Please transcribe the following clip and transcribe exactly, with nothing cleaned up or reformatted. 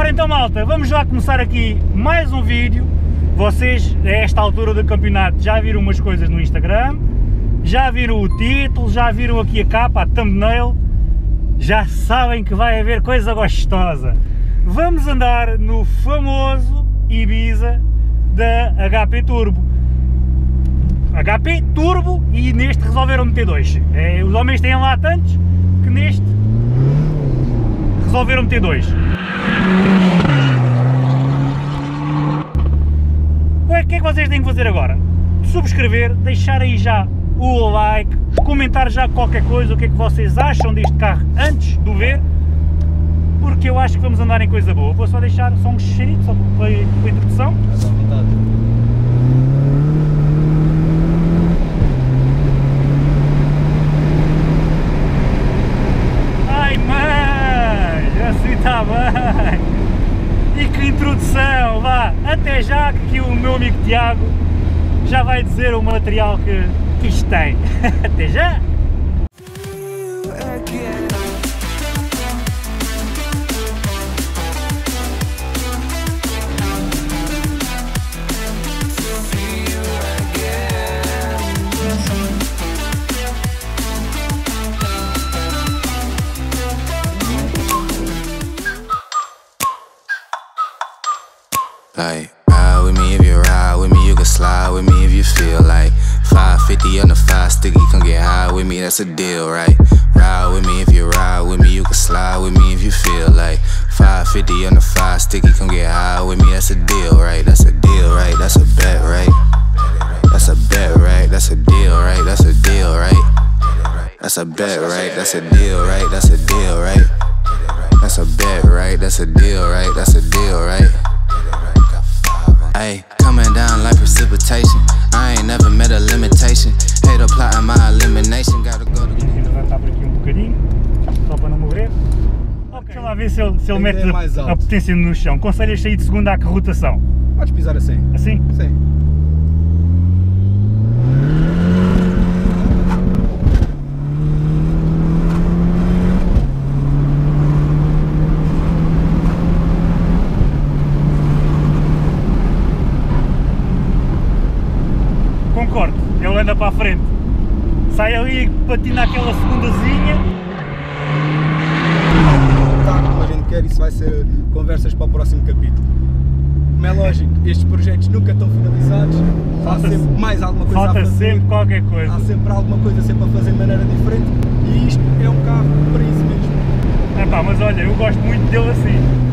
Ora então, malta, vamos já começar aqui mais um vídeo. Vocês, a esta altura do campeonato, já viram umas coisas no Instagram, já viram o título, já viram aqui a capa, a thumbnail, já sabem que vai haver coisa gostosa. Vamos andar no famoso Ibiza da H P Turbo. H P Turbo, e neste resolveram meter dois. É, os homens têm lá tantos que neste resolveram meter dois. O que é que vocês têm que fazer agora? Subscrever, deixar aí já o like, comentar já qualquer coisa, o que é que vocês acham deste carro antes de o ver, porque eu acho que vamos andar em coisa boa. Vou só deixar só um cheirinho, só para a introdução. Ai mãe, assim está bem. E que introdução, vá, até já, que aqui o meu amigo Tiago já vai dizer o material que, que isto tem. Até já! Like, ride with me if you ride with me, you can slide with me if you feel like five fifty on the five sticky, come get high with me, that's a deal, right? Ride with me if you ride with me, you can slide with me if you feel like five fifty on the five sticky, come get high with me, that's a deal, right? That's a deal, right? That's a bet, right? That's a bet, right? That's a deal, right? That's a deal, right? That's a bet, right? That's a deal, right? That's a deal, right? That's a bet, right? That's a deal, right? That's a deal, right? Ay, coming down like precipitation. I ain't never met a limitation. Hate applying my elimination. Gotta go to. Vai estar por aqui um bocadinho, só para não morrer. Okay. Deixa lá ver se ele, se ele mete a, a potência no chão. Conselhas sair de segunda à rotação? Podes pisar assim. Assim? Sim. Concordo, ele anda para a frente, sai ali e patina aquela segundazinha. Tá, como a gente quer, isso vai ser conversas para o próximo capítulo. Como é lógico, estes projetos nunca estão finalizados, há sempre mais alguma coisa falta a fazer. Falta sempre qualquer coisa. Há sempre alguma coisa sempre a fazer de maneira diferente e isto é um carro para isso mesmo. É pá, mas olha, eu gosto muito dele assim.